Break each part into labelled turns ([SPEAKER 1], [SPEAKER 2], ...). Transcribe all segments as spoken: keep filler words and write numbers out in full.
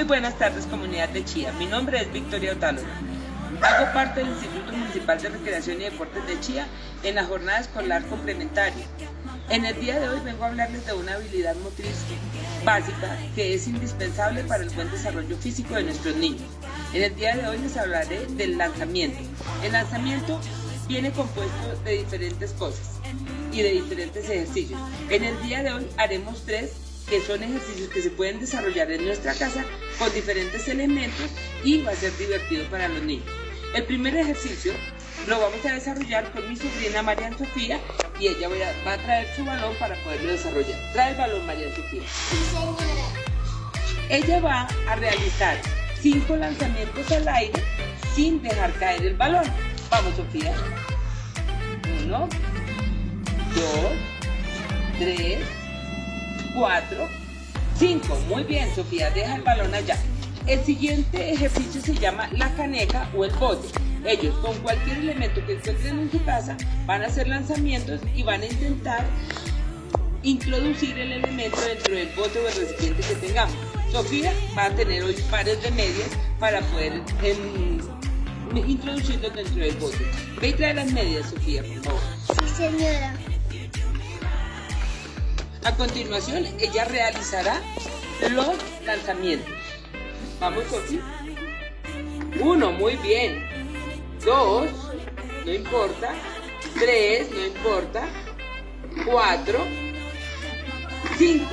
[SPEAKER 1] buenas tardes, comunidad de Chía. Mi nombre es Victoria Otálora. Hago parte del Instituto Municipal de Recreación y Deportes de Chía en la jornada escolar complementaria. En el día de hoy vengo a hablarles de una habilidad motriz básica que es indispensable para el buen desarrollo físico de nuestros niños. En el día de hoy les hablaré del lanzamiento. El lanzamiento viene compuesto de diferentes cosas y de diferentes ejercicios. En el día de hoy haremos tres que son ejercicios que se pueden desarrollar en nuestra casa con diferentes elementos y va a ser divertido para los niños. El primer ejercicio lo vamos a desarrollar con mi sobrina Marian Sofía y ella va a traer su balón para poderlo desarrollar. Trae el balón, Marian Sofía.
[SPEAKER 2] Sí, señora.
[SPEAKER 1] Ella va a realizar cinco lanzamientos al aire sin dejar caer el balón. Vamos, Sofía. Uno, dos, tres, cuatro, cinco. Muy bien, Sofía, deja el balón allá. El siguiente ejercicio se llama la caneca o el bote. Ellos con cualquier elemento que encuentren en su casa van a hacer lanzamientos y van a intentar introducir el elemento dentro del bote o el recipiente que tengamos. Sofía va a tener hoy pares de medias para poder em, introducirlos dentro del bote. Ve y trae las medias, Sofía, por favor.
[SPEAKER 2] Sí, señora.
[SPEAKER 1] A continuación, ella realizará los lanzamientos. Vamos, Sofía. Uno, muy bien. Dos, no importa. Tres, no importa. Cuatro. Cinco.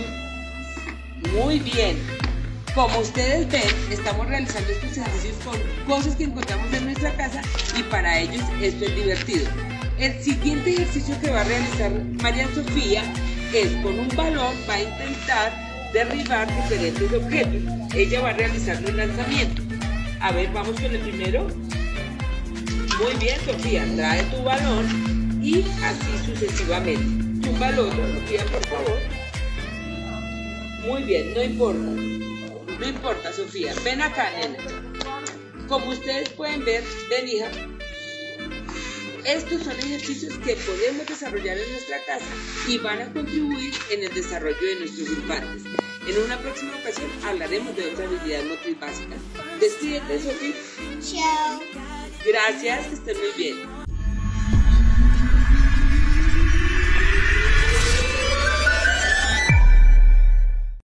[SPEAKER 1] Muy bien. Como ustedes ven, estamos realizando estos ejercicios con cosas que encontramos en nuestra casa y para ellos esto es divertido. El siguiente ejercicio que va a realizar María Sofía es con un balón, va a intentar derribar diferentes objetos. Ella va a realizar los lanzamientos. A ver, vamos con el primero. Muy bien, Sofía, trae tu balón y así sucesivamente. Tu balón, Sofía, por favor. Muy bien, no importa. No importa, Sofía. Ven acá, nena. Como ustedes pueden ver, ven, hija. Estos son ejercicios que podemos desarrollar en nuestra casa y van a contribuir en el desarrollo de nuestros infantes. En una próxima ocasión hablaremos de otra habilidad motriz básica. Despídete, Sofía.
[SPEAKER 2] Chao.
[SPEAKER 1] Gracias, que estén muy bien.